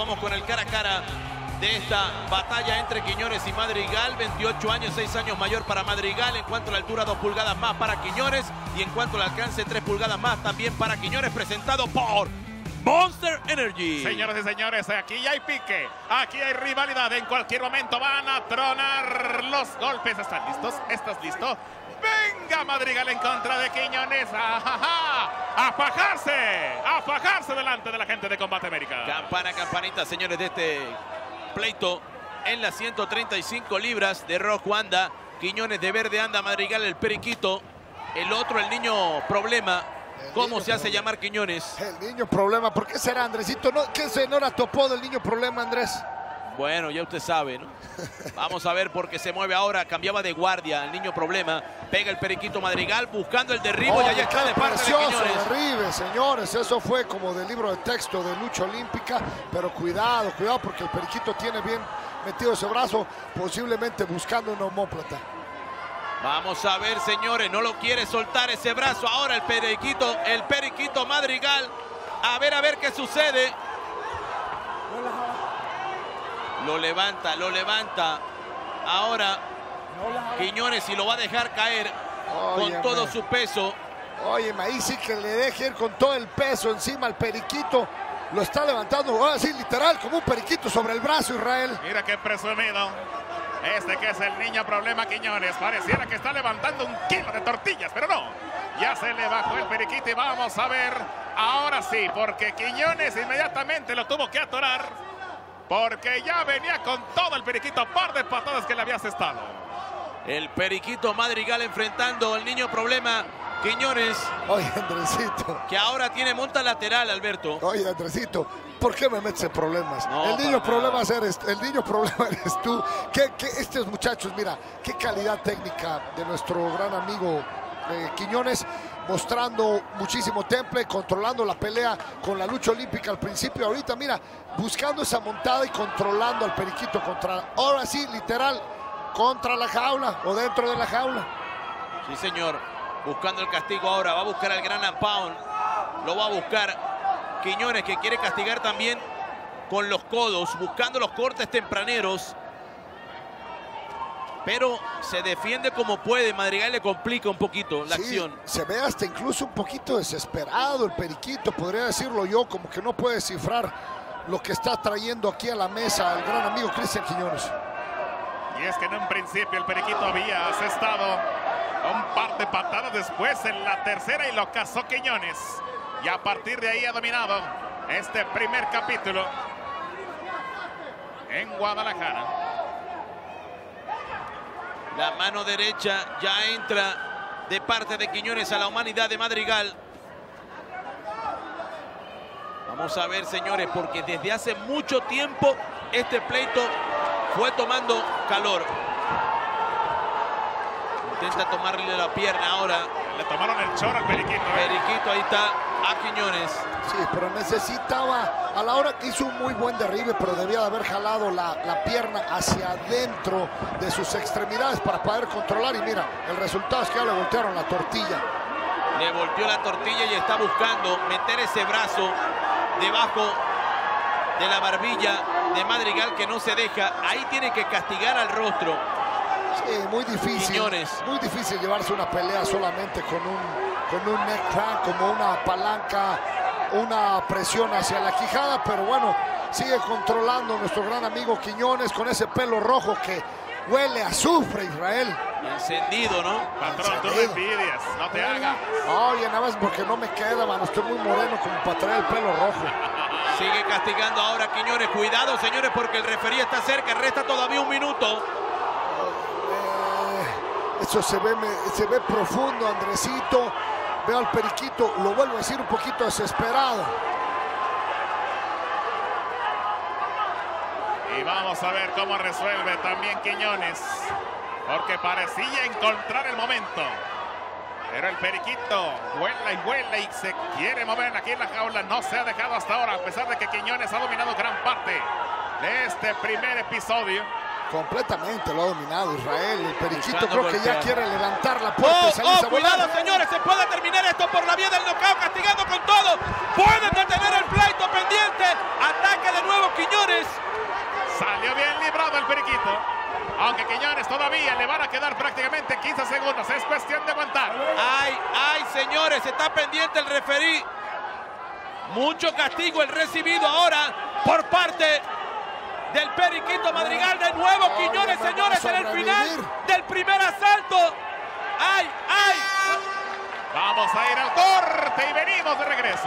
Vamos con el cara a cara de esta batalla entre Quiñones y Madrigal. 28 años, 6 años mayor para Madrigal. En cuanto a la altura, 2 pulgadas más para Quiñones. Y en cuanto al alcance, 3 pulgadas más también para Quiñones. Presentado por Monster Energy. Señoras y señores, aquí ya hay pique, aquí hay rivalidad. En cualquier momento van a tronar los golpes. ¿Están listos? ¿Estás listo? Venga Madrigal en contra de Quiñones. ¡A fajarse delante de la gente de Combate América! Campana, campanita, señores, de este pleito en las 135 libras de rojo anda. Quiñones de verde anda, Madrigal el periquito. El otro, el niño problema. ¿Cómo se hace llamar Quiñones? El niño problema. ¿Por qué será, Andresito? ¿Qué se no la topó del niño problema, Andrés? Bueno, ya usted sabe, ¿no? Vamos a ver porque se mueve ahora. Cambiaba de guardia el niño problema. Pega el periquito Madrigal buscando el derribo. Y ahí está de parte de Quiñones. Derribe, señores. Eso fue como del libro de texto de lucha olímpica. Pero cuidado, cuidado, porque el periquito tiene bien metido ese brazo, posiblemente buscando una omóplata. Vamos a ver, señores, no lo quiere soltar ese brazo. Ahora el periquito Madrigal. A ver qué sucede. Lo levanta. Ahora Quiñones, y lo va a dejar caer con todo su peso. Oye, ahí sí que le deje ir con todo el peso encima al periquito. Lo está levantando, ahora sí, literal, como un periquito sobre el brazo, Israel. Mira qué presumido. Este que es el niño problema Quiñones. Pareciera que está levantando 1 kilo de tortillas, pero no. Ya se le bajó el periquito y vamos a ver. Ahora sí, porque Quiñones inmediatamente lo tuvo que atorar. Porque ya venía con todo el periquito, par de patadas que le había asestado. El periquito Madrigal enfrentando al niño problema Quiñones. Oye, Andresito. Que ahora tiene monta lateral, Alberto. Oye, Andresito, ¿por qué me metes en problemas? No, el niño problema eres tú. Estos muchachos, mira, qué calidad técnica de nuestro gran amigo Quiñones, mostrando muchísimo temple, controlando la pelea con la lucha olímpica al principio. Ahorita, mira, buscando esa montada y controlando al periquito ahora sí, literal, contra la jaula o dentro de la jaula. Sí, señor. Buscando el castigo ahora. Va a buscar al gran Pound. Lo va a buscar Quiñones, que quiere castigar también con los codos, buscando los cortes tempraneros. Pero se defiende como puede. Madrigal le complica un poquito la acción. Se ve hasta incluso un poquito desesperado el periquito, podría decirlo yo, como que no puede descifrar lo que está trayendo aquí a la mesa el gran amigo Cristian Quiñones. Y es que en un principio el periquito había asestado un par de patadas, después en la tercera y lo cazó Quiñones. Y a partir de ahí ha dominado este primer capítulo en Guadalajara. La mano derecha ya entra de parte de Quiñones a la humanidad de Madrigal. Vamos a ver, señores, porque desde hace mucho tiempo este pleito fue tomando calor. Intenta tomarle la pierna ahora. Le tomaron el chorro al periquito. Periquito, ahí está, a Quiñones. Sí, pero necesitaba, a la hora que hizo un muy buen derribe, pero debía de haber jalado la pierna hacia adentro de sus extremidades para poder controlar. Y mira, el resultado es que ya le voltearon la tortilla. Le volteó la tortilla y está buscando meter ese brazo debajo de la barbilla de Madrigal, que no se deja. Ahí tiene que castigar al rostro. Sí, muy difícil. Quiñones. Muy difícil llevarse una pelea solamente con un neck crank, como una palanca, una presión hacia la quijada, pero bueno, sigue controlando nuestro gran amigo Quiñones con ese pelo rojo que huele a azufre, Israel. Encendido, ¿no? Patrón, tú me envidias, no te hagas. Oye, nada más porque no me queda, mano, estoy muy moreno como para traer el pelo rojo. Sigue castigando ahora Quiñones. Cuidado, señores, porque el referí está cerca. Resta todavía 1 minuto. Eso se ve profundo, Andresito. Veo al periquito, lo vuelvo a decir, un poquito desesperado. Y vamos a ver cómo resuelve también Quiñones, porque parecía encontrar el momento. Pero el periquito vuela y se quiere mover aquí en la jaula. No se ha dejado hasta ahora, a pesar de que Quiñones ha dominado gran parte de este primer episodio. Completamente lo ha dominado Israel. El periquito Buscando creo que ya golpear. quiere levantar la puerta y salirse a volar. Cuidado, señores, se puede terminar esto por la vía del knockout, castigando con todo. Pueden detener el pleito pendiente. Ataque de nuevo Quiñones. Salió bien librado el periquito. Aunque Quiñones todavía le van a quedar prácticamente 15 segundos. Es cuestión de aguantar. Ay, señores, está pendiente el referí. Mucho castigo el recibido ahora por parte del periquito Madrigal. De nuevo Quiñones, señores, en el final del primer asalto. ¡Ay! Vamos a ir al corte y venimos de regreso.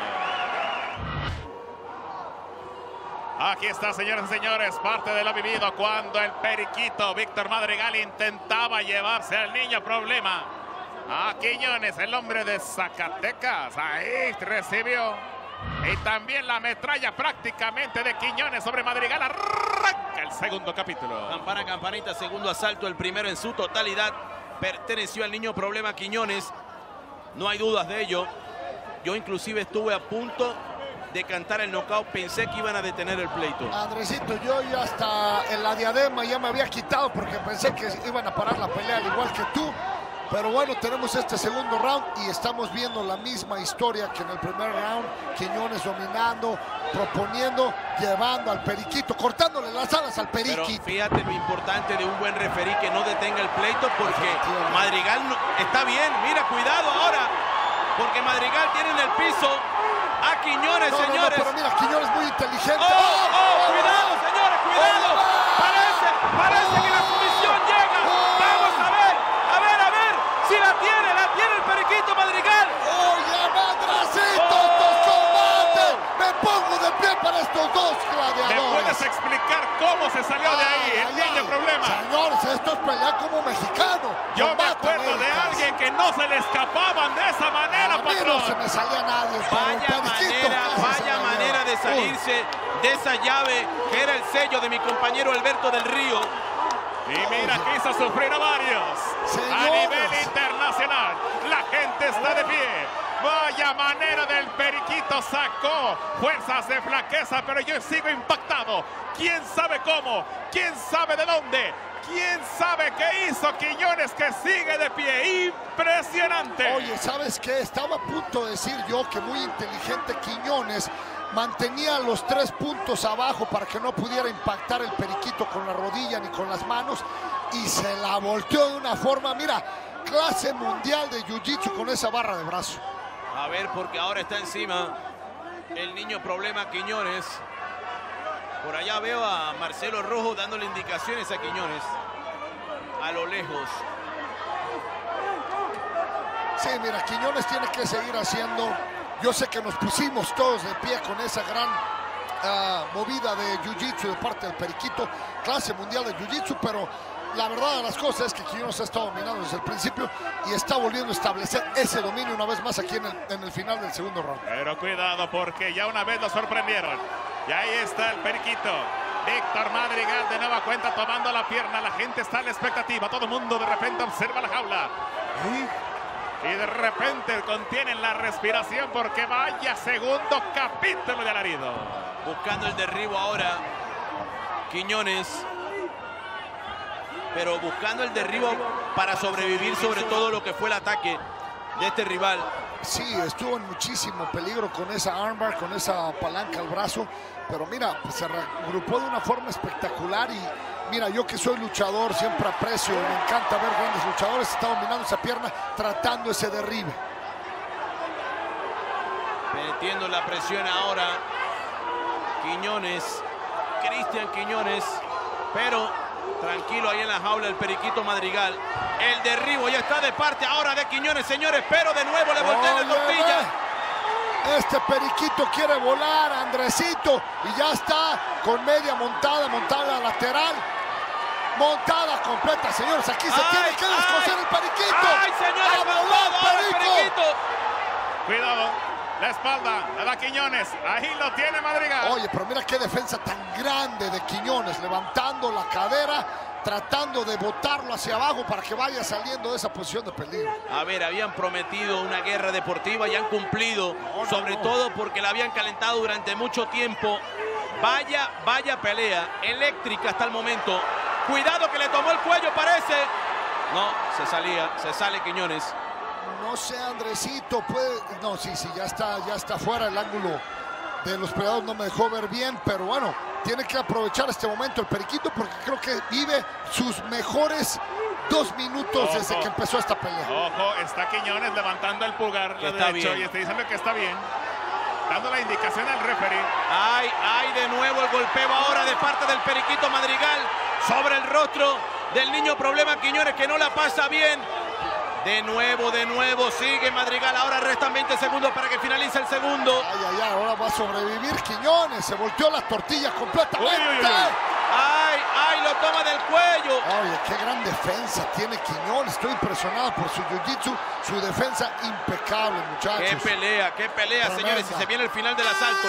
Aquí está, señoras y señores, parte de lo vivido cuando el periquito Víctor Madrigal intentaba llevarse al niño problema. A Quiñones, el hombre de Zacatecas, ahí recibió. Y también la metralla prácticamente de Quiñones sobre Madrigal. Arranca el segundo capítulo. Campana, campanita, segundo asalto, el primero en su totalidad. Perteneció al niño problema Quiñones. No hay dudas de ello. Yo inclusive estuve a punto de cantar el knockout, pensé que iban a detener el pleito. Andresito, yo ya hasta en la diadema ya me había quitado porque pensé que iban a parar la pelea al igual que tú. Pero bueno, tenemos este segundo round y estamos viendo la misma historia que en el primer round. Quiñones dominando, proponiendo, llevando al periquito, cortándole las alas al periquito. Pero fíjate lo importante de un buen referí que no detenga el pleito, porque Madrigal está bien. Mira, cuidado ahora, porque Madrigal tiene en el piso a Quiñones, señores. No, pero mira, Quiñones muy inteligente. Cuidado, señores, cuidado. Parece que la sumisión llega. Vamos a ver si la tiene el periquito Madrigal. Oye, Madracito, estos combates. Me pongo de pie para estos dos gladiadores. ¿Me puedes explicar cómo se salió de ahí el niño problema? Señores, estos pelean como mexicanos. Yo me acuerdo de alguien que no se le escapaban de esa manera, patrón. No se me salía nadie. Vaya manera de salirse de esa llave que era el sello de mi compañero Alberto del Río. Y mira que hizo sufrir a varios. A nivel internacional, la gente está de pie. Vaya manera del periquito, sacó fuerzas de flaqueza, pero yo sigo impactado. ¿Quién sabe cómo? ¿Quién sabe de dónde? ¿Quién sabe qué hizo Quiñones, que sigue de pie? Impresionante. Oye, ¿sabes qué? Estaba a punto de decir yo que muy inteligente Quiñones mantenía los 3 puntos abajo para que no pudiera impactar el periquito con la rodilla ni con las manos, y se la volteó de una forma, mira, clase mundial de jiu-jitsu con esa barra de brazo. A ver, porque ahora está encima el niño problema Quiñones. Por allá veo a Marcelo Rojo dándole indicaciones a Quiñones a lo lejos. Sí, mira, Quiñones tiene que seguir haciendo. Yo sé que nos pusimos todos de pie con esa gran movida de jiu-jitsu de parte del periquito, clase mundial de jiu-jitsu, pero la verdad de las cosas es que Quiñones ha estado dominando desde el principio y está volviendo a establecer ese dominio una vez más aquí en el final del segundo round. Pero cuidado, porque ya una vez lo sorprendieron. Y ahí está el periquito. Víctor Madrigal de nueva cuenta tomando la pierna. La gente está en la expectativa. Todo el mundo de repente observa la jaula. Y de repente contienen la respiración, porque vaya segundo capítulo de alarido. Buscando el derribo ahora Quiñones, pero buscando el derribo para sobrevivir sobre todo lo que fue el ataque de este rival. Sí, estuvo en muchísimo peligro con esa armbar, con esa palanca al brazo, pero mira, pues se reagrupó de una forma espectacular. Y mira, yo que soy luchador siempre aprecio, me encanta ver grandes luchadores, está dominando esa pierna, tratando ese derribe. Metiendo la presión ahora Quiñones, Cristian Quiñones, pero tranquilo ahí en la jaula el periquito Madrigal. El derribo ya está de parte ahora de Quiñones, señores, pero de nuevo le voltean la tortilla. Este periquito quiere volar, Andresito, y ya está con media montada lateral. Montada completa, señores. Aquí se tiene que descoser el periquito. ¡Ay, señores! ¡A volar, el periquito! Cuidado, la espalda, la da Quiñones. Ahí lo tiene Madrigal. Oye, pero mira qué defensa tan grande de Quiñones, levantando la cadera, tratando de botarlo hacia abajo para que vaya saliendo de esa posición de peligro. A ver, habían prometido una guerra deportiva y han cumplido, sobre todo porque la habían calentado durante mucho tiempo. Vaya pelea eléctrica hasta el momento. Cuidado que le tomó el cuello, parece. No, se sale Quiñones. No sé, Andresito, puede... No, sí, ya está fuera el ángulo de los peleadores, no me dejó ver bien, pero bueno, tiene que aprovechar este momento el Periquito porque creo que vive sus mejores 2 minutos desde que empezó esta pelea. Ojo, está Quiñones levantando el pulgar derecho y está diciendo que está bien, dando la indicación al referee. Ay, de nuevo el golpeo ahora de parte del Periquito Madrigal sobre el rostro del niño problema Quiñones, que no la pasa bien. De nuevo, sigue Madrigal. Ahora restan 20 segundos para que finalice el segundo. Ay, ahora va a sobrevivir Quiñones. Se volteó la tortilla completamente. Ay, lo toma del cuello. Oye, qué gran defensa tiene Quiñones. Estoy impresionado por su jiu-jitsu, su defensa impecable, muchachos. Qué pelea, tremenda, señores. Y se viene el final del asalto.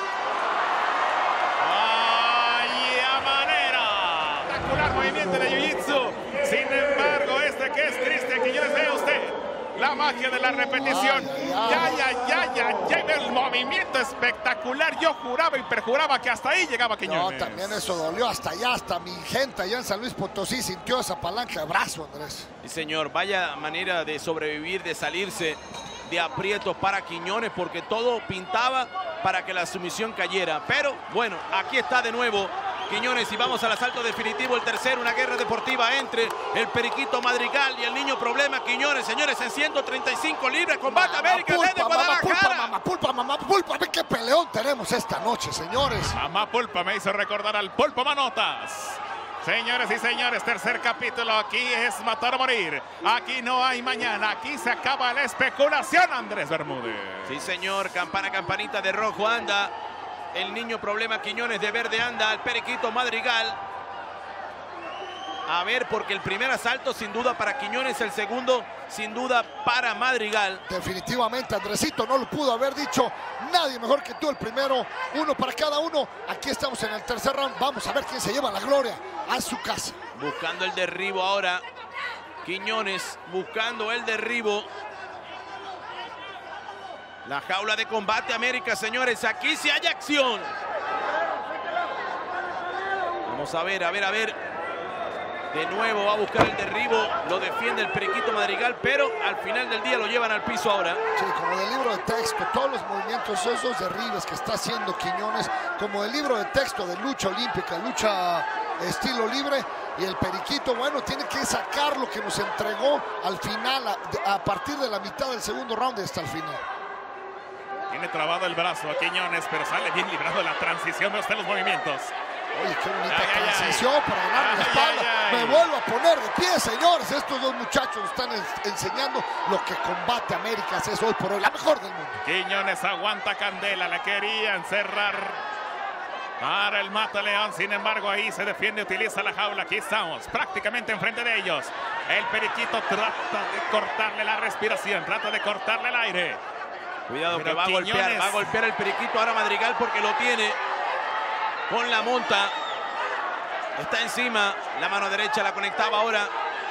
¡Ay, a manera! Espectacular movimiento de jiu-jitsu. Sin embargo, que es Cristian Quiñones, vea usted la magia de la repetición. Ya, el movimiento espectacular. Yo juraba y perjuraba que hasta ahí llegaba Quiñones. No, también eso dolió hasta allá, hasta mi gente allá en San Luis Potosí sintió esa palanca de brazo, Andrés. Sí, señor, vaya manera de sobrevivir, de salirse de aprietos para Quiñones, porque todo pintaba para que la sumisión cayera. Pero bueno, aquí está de nuevo Quiñones y vamos al asalto definitivo, el tercero, una guerra deportiva entre el Periquito Madrigal y el niño problema Quiñones. Señores, en 135 libras, Combate América desde Guadalajara. Mamá Pulpa, qué peleón tenemos esta noche, señores. Mamá Pulpa me hizo recordar al Pulpo Manotas. Señores y señores, tercer capítulo, aquí es matar o morir. Aquí no hay mañana, aquí se acaba la especulación, Andrés Bermúdez. Sí, señor, campanita de rojo anda el niño problema Quiñones, de verde anda el Periquito Madrigal. A ver, porque el primer asalto sin duda para Quiñones, el segundo sin duda para Madrigal. Definitivamente, Andresito, no lo pudo haber dicho nadie mejor que tú. El primero, uno para cada uno. Aquí estamos en el tercer round. Vamos a ver quién se lleva la gloria a su casa. Buscando el derribo ahora. Quiñones buscando el derribo. La jaula de Combate América, señores. Aquí sí hay acción. Vamos a ver. De nuevo va a buscar el derribo. Lo defiende el Periquito Madrigal, pero al final del día lo llevan al piso ahora. Sí, como del libro de texto. Todos los movimientos, esos derribes que está haciendo Quiñones, como del libro de texto de lucha olímpica, lucha estilo libre. Y el Periquito, bueno, tiene que sacar lo que nos entregó al final, a partir de la mitad del segundo round hasta el final. Tiene trabado el brazo a Quiñones, pero sale bien librado de la transición. Ve usted los movimientos. Oye, qué bonita transición para ganar la espalda. Me vuelvo a poner de pie, señores. Estos dos muchachos están enseñando lo que Combate Américas es hoy por hoy, la mejor del mundo. Quiñones aguanta candela, la querían cerrar para el Mataleón. Sin embargo, ahí se defiende, utiliza la jaula. Aquí estamos, prácticamente enfrente de ellos. El Periquito trata de cortarle la respiración, trata de cortarle el aire. Cuidado, pero que va a golpear el Periquito ahora Madrigal, porque lo tiene con la monta. Está encima, la mano derecha la conectaba ahora.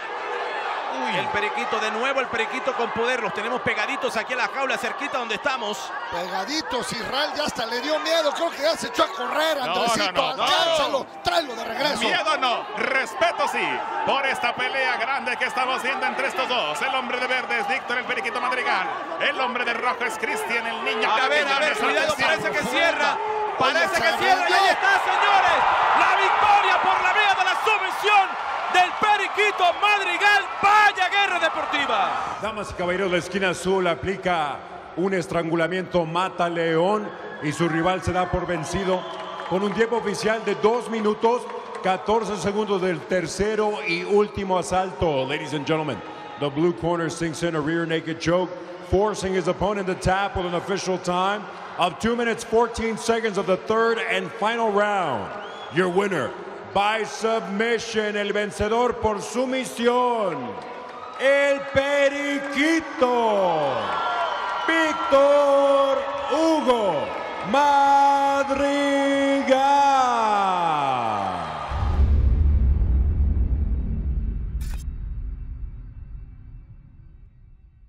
El Periquito, de nuevo el Periquito con poder. Los tenemos pegaditos aquí en la jaula, cerquita donde estamos. Pegaditos, Israel ya hasta le dio miedo. Creo que ya se echó a correr, Andresito. Alcánzalo, tráelo de regreso. Miedo no, respeto sí, por esta pelea grande que estamos viendo entre estos dos. El hombre de verde es Víctor, el Periquito Madrigal. El hombre de rojo es Cristian, el niño. A ver, cuidado, parece que cierra. Parece que cierra y ahí está, señores. La victoria por la vía de la sumisión del Periquito Madrigal. Vaya guerra deportiva. Damas y caballeros, la esquina azul aplica un estrangulamiento mata león y su rival se da por vencido con un tiempo oficial de 2 minutos 14 segundos del tercero y último asalto. Ladies and gentlemen, the blue corner sinks in a rear naked choke, forcing his opponent to tap with an official time of 2 minutes 14 seconds of the third and final round. Your winner by submission, el vencedor por sumisión, el Periquito, Víctor Hugo Madrigal.